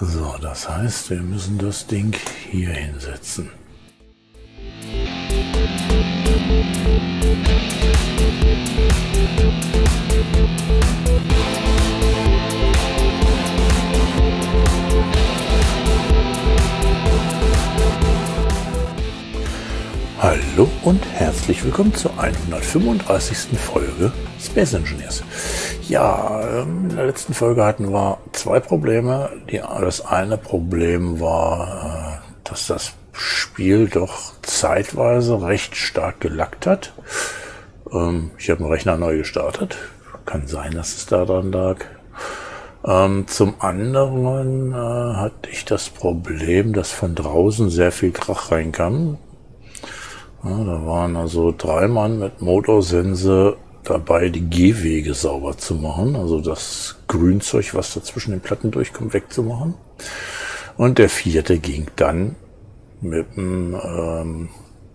So, das heißt, wir müssen das Ding hier hinsetzen. Hallo und herzlich willkommen zur 135. Folge Space Engineers. Ja, in der letzten Folge hatten wir zwei Probleme. Das eine Problem war, dass das Spiel doch zeitweise recht stark gelackt hat. Ich habe den Rechner neu gestartet. Kann sein, dass es daran lag. Zum anderen hatte ich das Problem, dass von draußen sehr viel Krach reinkam. Ja, da waren also 3 Mann mit Motorsense dabei, die Gehwege sauber zu machen, also das Grünzeug, was da zwischen den Platten durchkommt, wegzumachen. Und der 4. ging dann mit einem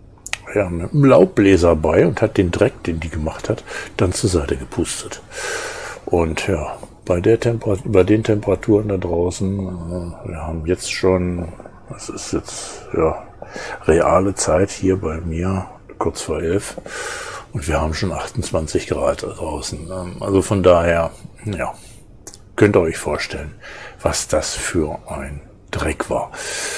Laubbläser bei und hat den Dreck, den die gemacht hat, dann zur Seite gepustet. Und ja, bei den Temperaturen da draußen, wir haben jetzt schon, das ist jetzt ja reale Zeit hier bei mir, kurz vor 11, und wir haben schon 28 Grad draußen. Also von daher, ja, könnt ihr euch vorstellen, was das für ein Dreck war,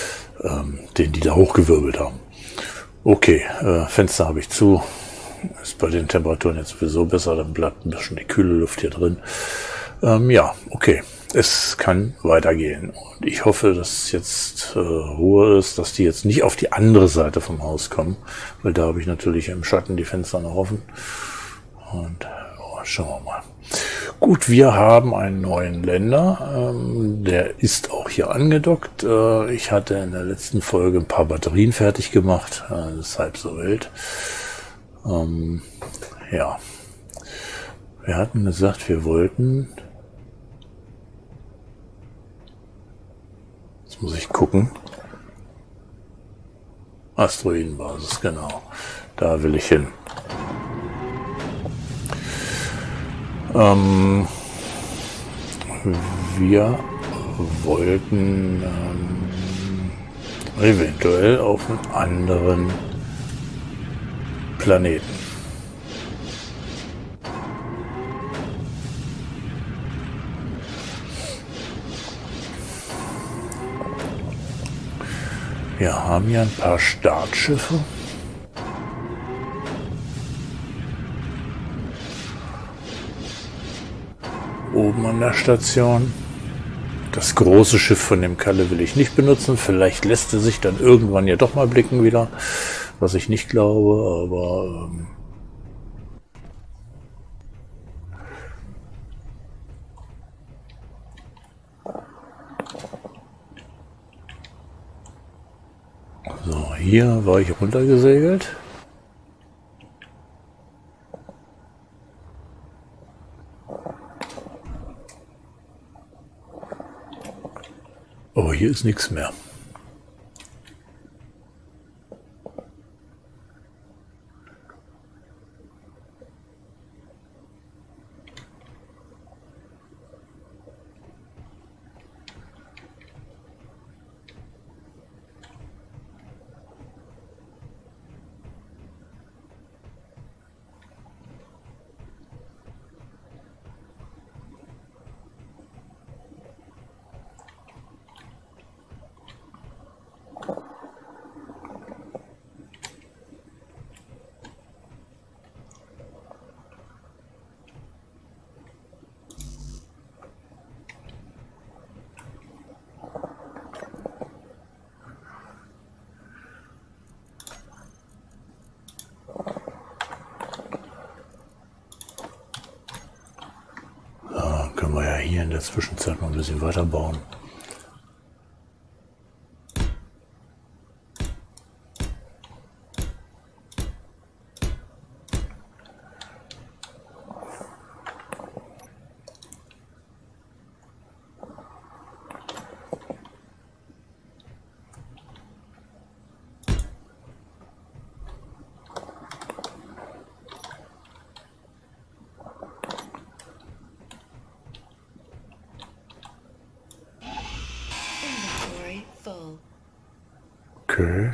den die da hochgewirbelt haben. Okay, Fenster habe ich zu, ist bei den Temperaturen jetzt sowieso besser, dann bleibt ein bisschen die kühle Luft hier drin. Ja, okay. Es kann weitergehen und ich hoffe, dass jetzt Ruhe ist, dass die jetzt nicht auf die andere Seite vom Haus kommen, weil da habe ich natürlich im Schatten die Fenster noch offen und schauen wir mal. Gut, wir haben einen neuen Länder, der ist auch hier angedockt. Ich hatte in der letzten Folge ein paar Batterien fertig gemacht, das ist halb so wild. Ja, wir hatten gesagt, wir wollten... Muss ich gucken. Asteroidenbasis, genau. Da will ich hin. Wir wollten eventuell auf einen anderen Planeten. Wir haben hier ein paar Startschiffe. Oben an der Station. Das große Schiff von dem Kalle will ich nicht benutzen. Vielleicht lässt er sich dann irgendwann ja doch mal blicken wieder. Was ich nicht glaube, aber... So, hier war ich runtergesegelt. Oh, hier ist nichts mehr. Können wir ja hier in der Zwischenzeit noch ein bisschen weiter bauen. Okay.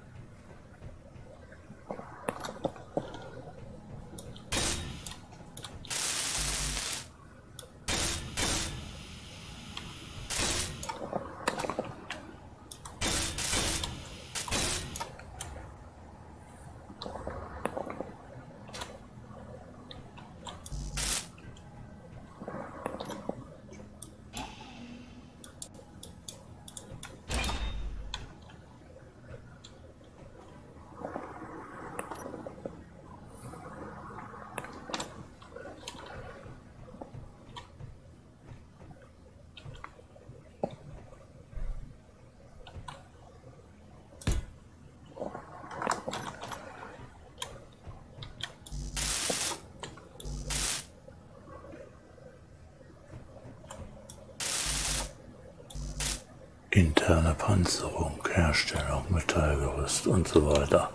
Interne Panzerung, Herstellung, Metallgerüst und so weiter.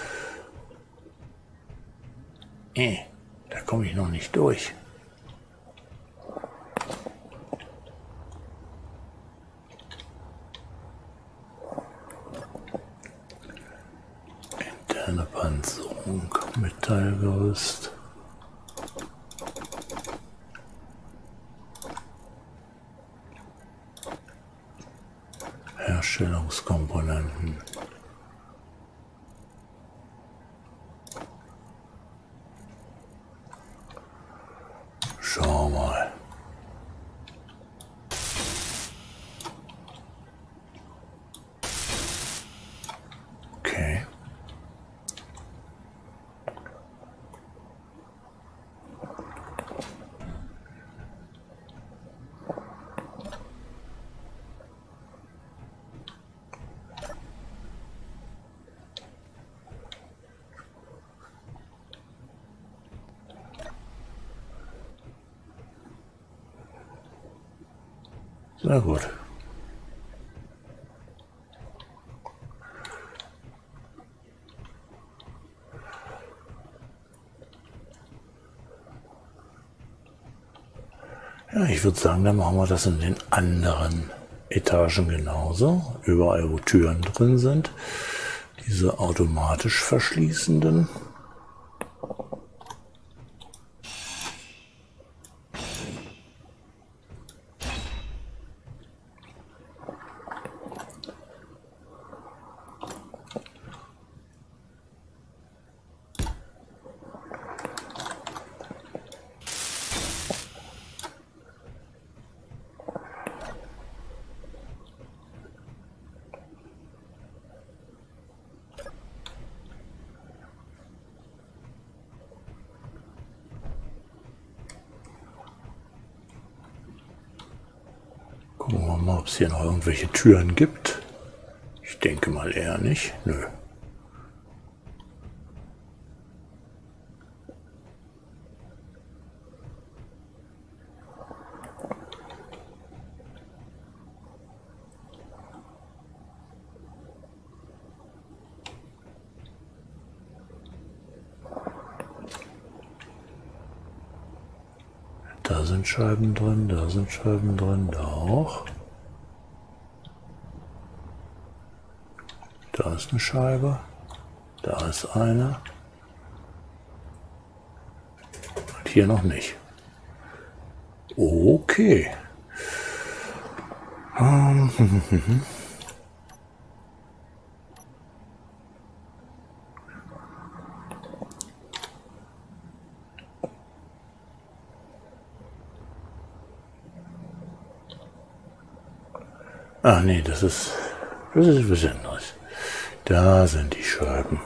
Da komme ich noch nicht durch. Interne Panzerung, Metallgerüst. Herstellungskomponenten. Schau mal. Okay. Sehr gut. Ja, ich würde sagen, dann machen wir das in den anderen Etagen genauso. Überall, wo Türen drin sind. Diese automatisch verschließenden. Gucken wir mal, ob es hier noch irgendwelche Türen gibt. Ich denke mal eher nicht. Nö. Da sind Scheiben drin, da sind Scheiben drin, da auch. Da ist eine Scheibe, da ist eine. Und hier noch nicht. Okay. Ach nee, das ist was anderes. Da sind die Scheiben.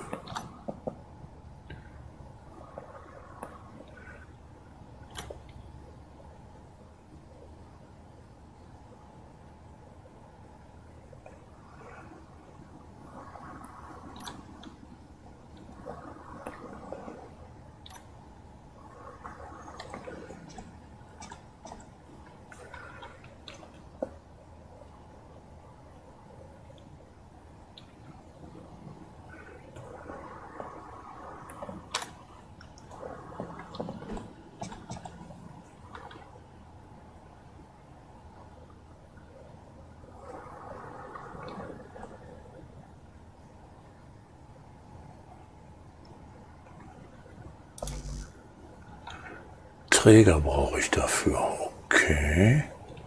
Träger brauche ich dafür. Okay.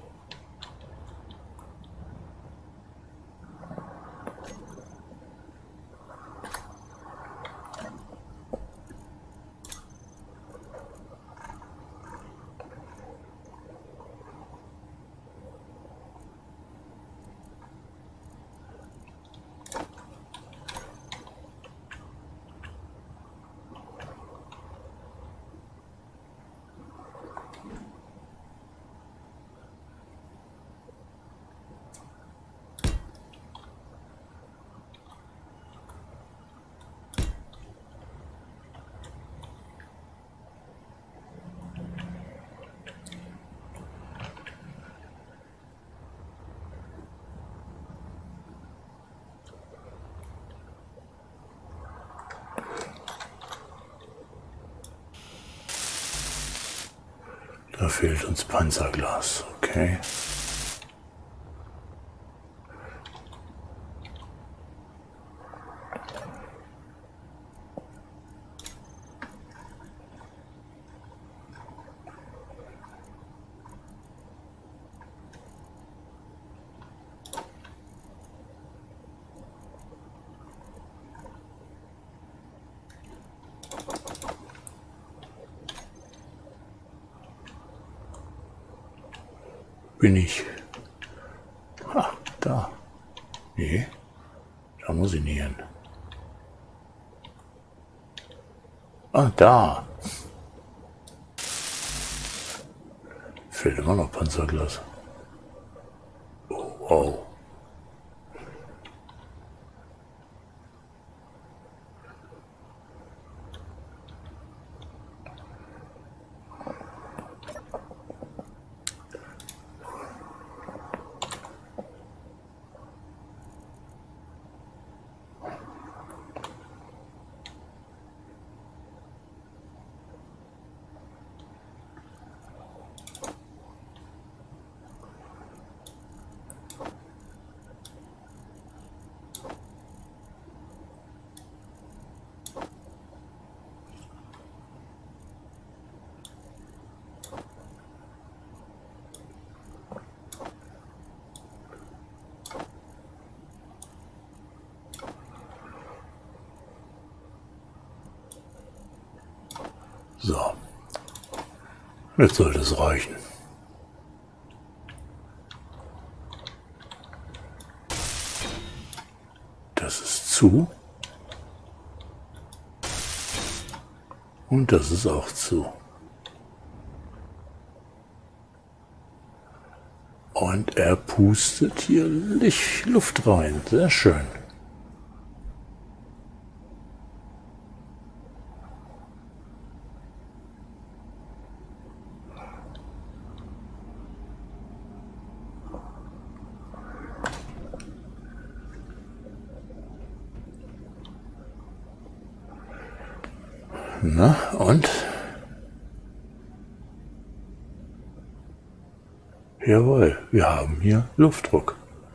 Da fehlt uns Panzerglas, okay. Bin ich. Ha, da. Nee, da muss ich nicht hin. Ah, da. Fehlt immer noch Panzerglas. Oh, wow. So, jetzt sollte es reichen. Das ist zu. Und das ist auch zu. Und er pustet hier Luft rein. Sehr schön. Na, und? Jawohl, wir haben hier Luftdruck.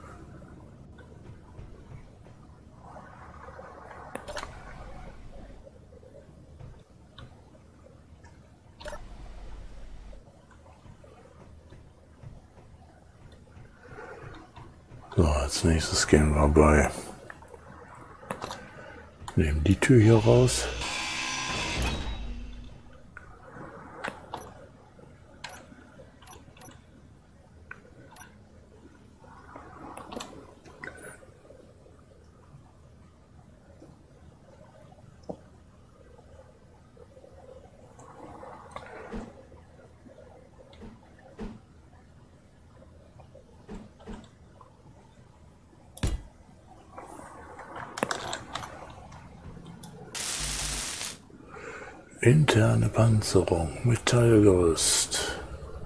So, als nächstes gehen wir bei. Nehmen die Tür hier raus. Interne Panzerung, Metallgerüst.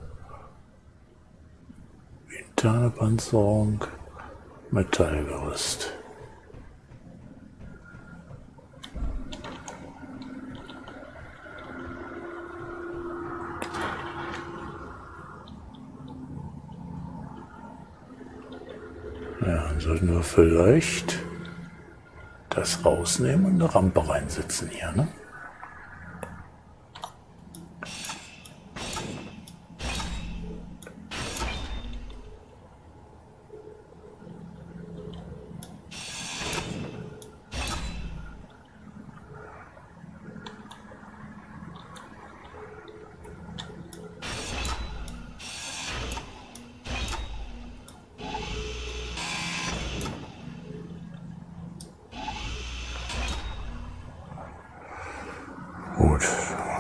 Interne Panzerung, Metallgerüst. Ja, dann sollten wir vielleicht das rausnehmen und eine Rampe reinsetzen hier, ne?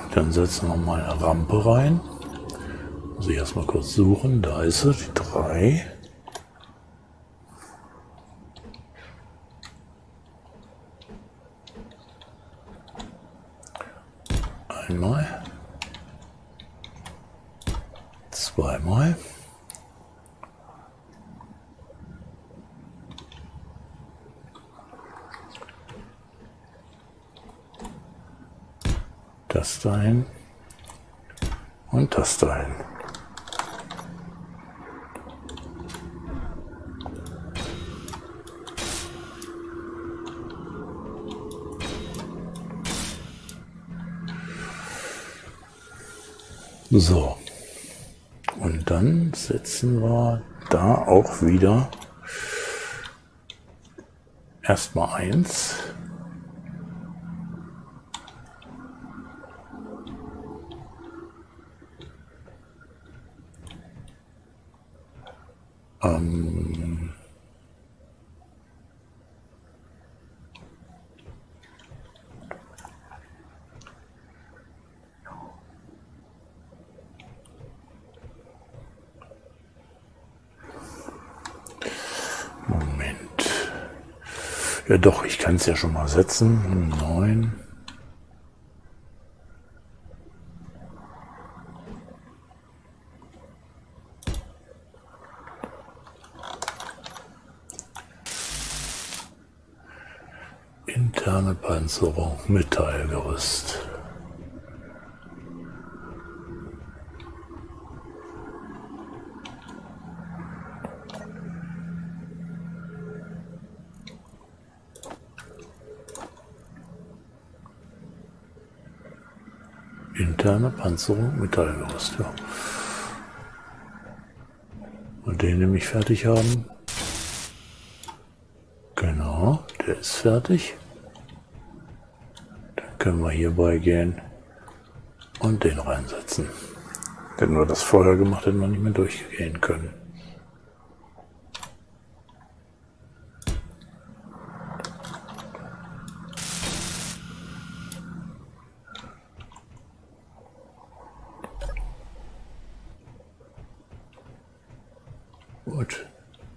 Dann setzen wir mal eine Rampe rein. Muss ich erstmal kurz suchen. Da ist sie, die 3. Einmal. Zweimal. Das dahin und das dahin. So, und dann setzen wir da auch wieder erstmal 1. Moment. Ja doch, ich kann es ja schon mal setzen. 9. Interne Panzerung, Metallgerüst. Interne Panzerung, Metallgerüst, ja. Und den nämlich fertig haben. Genau, der ist fertig. Dann können wir hierbei gehen und den reinsetzen. Hätten wir das vorher gemacht, hätten wir nicht mehr durchgehen können. Gut.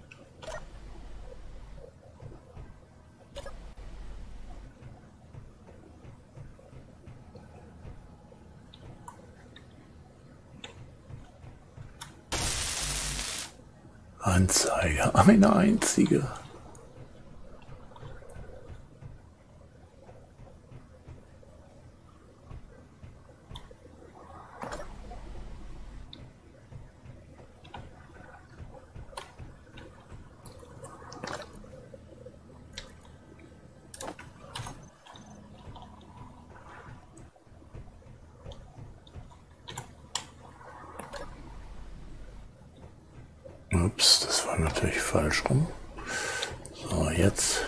Anzeige, eine einzige. Ups, das war natürlich falsch rum. So, jetzt.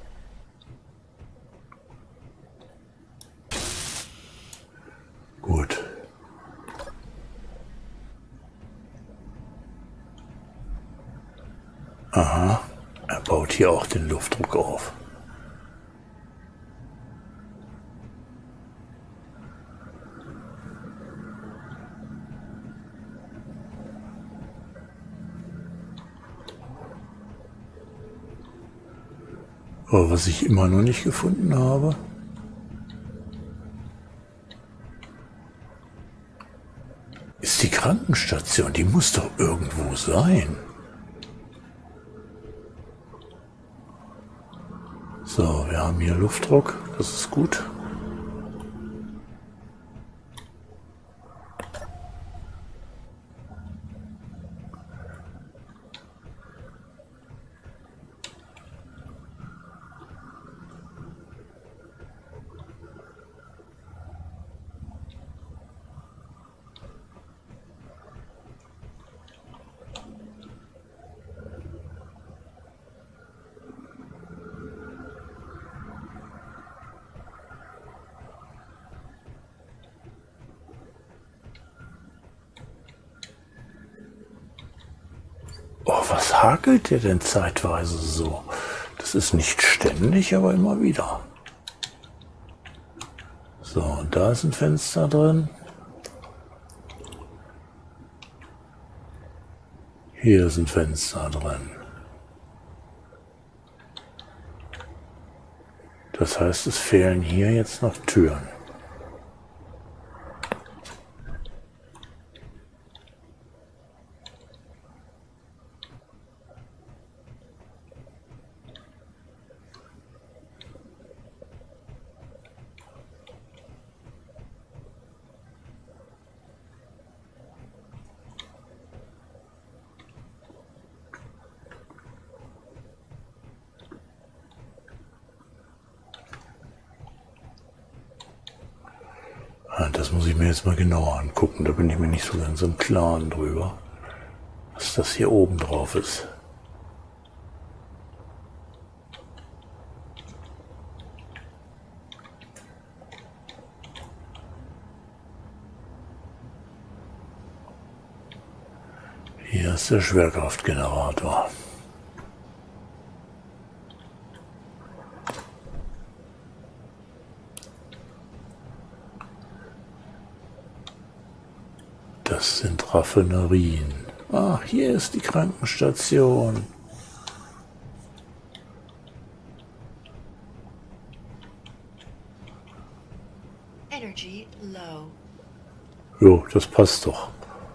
Gut. Aha, er baut hier auch den Luftdruck auf. Aber was ich immer noch nicht gefunden habe, ist die Krankenstation. Die muss doch irgendwo sein. So, wir haben hier Luftdruck. Das ist gut. Oh, was hakelt der denn zeitweise so? Das ist nicht ständig, aber immer wieder. So, und da ist ein Fenster drin. Hier ist ein Fenster drin. Das heißt, es fehlen hier jetzt noch Türen. Das muss ich mir jetzt mal genauer angucken. Da bin ich mir nicht so ganz im Klaren drüber, was das hier oben drauf ist. Hier ist der Schwerkraftgenerator. Das sind Raffinerien. Ach, hier ist die Krankenstation. Energy low. Jo, das passt doch.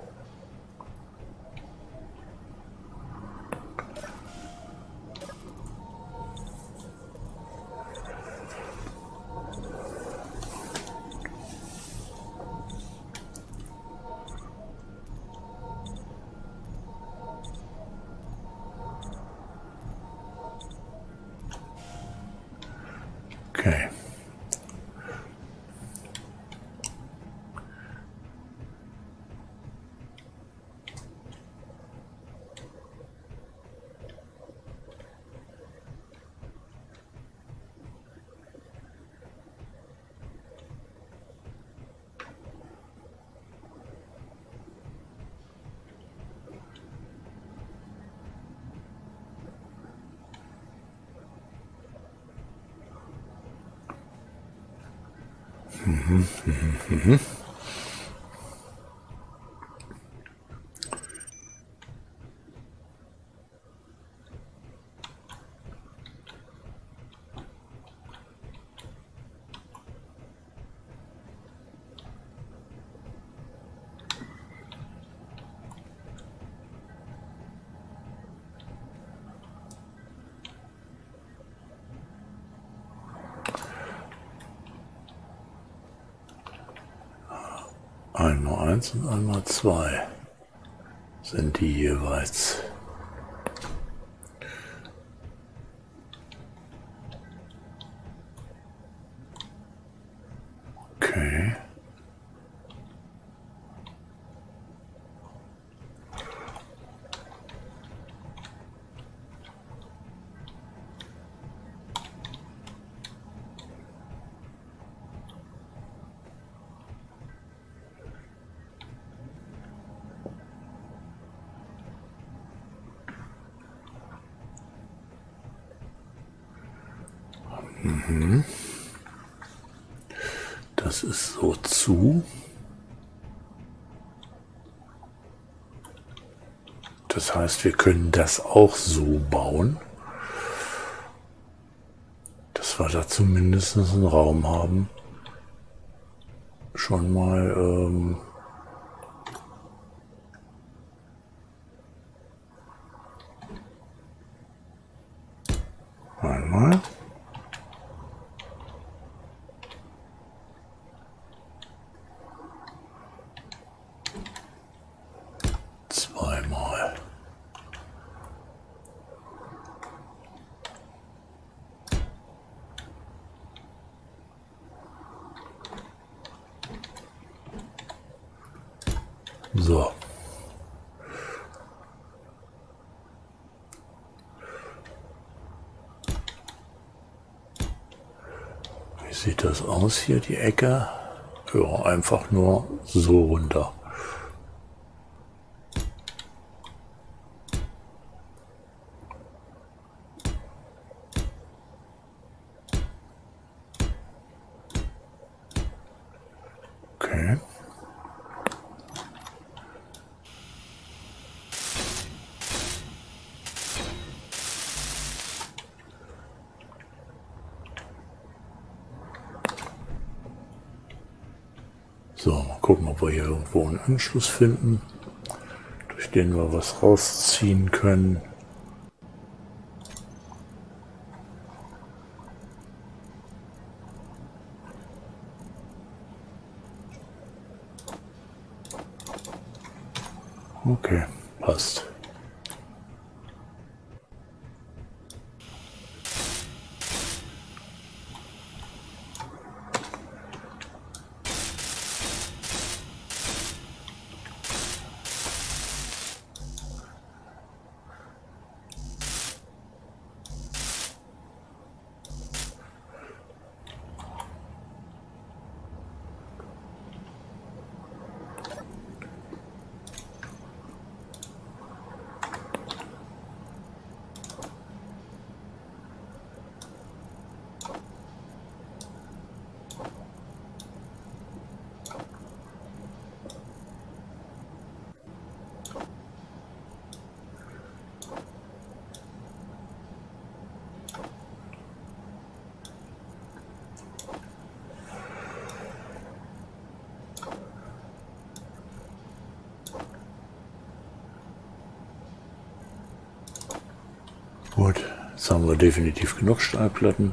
Okay. Mhm. 1x1 und 1x2 sind die jeweils. Okay. Das ist so zu. Das heißt, wir können das auch so bauen, dass wir da zumindest einen Raum haben. Schon mal einmal. Zweimal. So. Wie sieht das aus hier, die Ecke? Ja, einfach nur so runter. So, mal gucken, ob wir hier irgendwo einen Anschluss finden, durch den wir was rausziehen können. Okay, passt. Gut, jetzt haben wir definitiv genug Stahlplatten.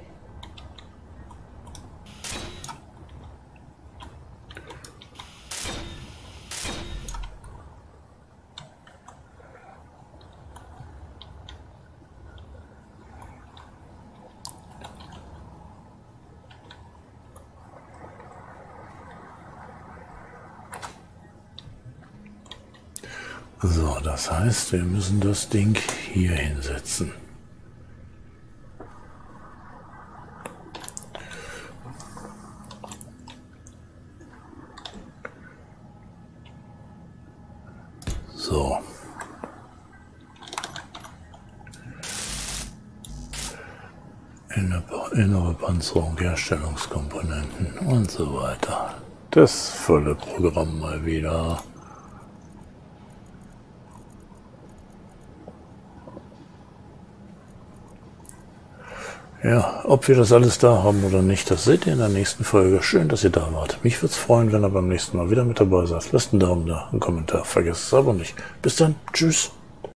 So, das heißt, wir müssen das Ding hier hinsetzen. So. Innere Panzerung, Herstellungskomponenten und so weiter. Das volle Programm mal wieder. Ja, ob wir das alles da haben oder nicht, das seht ihr in der nächsten Folge. Schön, dass ihr da wart. Mich würde es freuen, wenn ihr beim nächsten Mal wieder mit dabei seid. Lasst einen Daumen da, einen Kommentar, vergesst es aber nicht. Bis dann, tschüss.